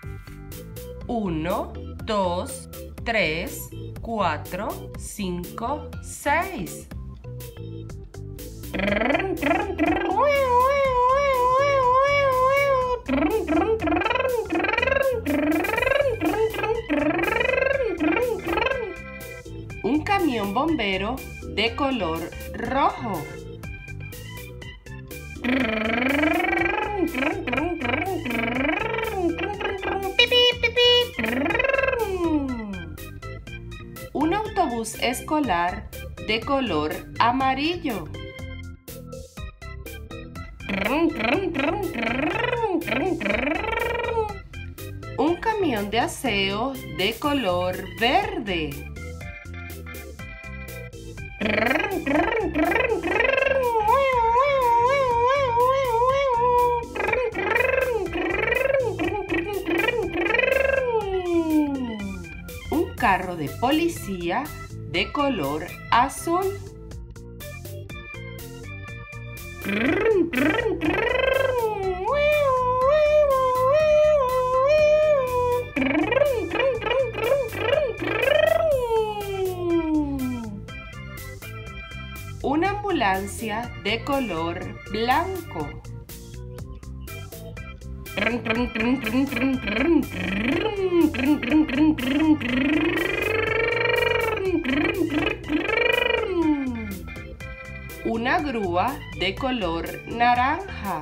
1, 2, 3, 4, 5, 6. Un camión bombero de color rojo. Un autobús escolar de color amarillo. Un camión de aseo de color verde. Un carro de policía de color azul. Una ambulancia de color blanco. Una grúa de color naranja.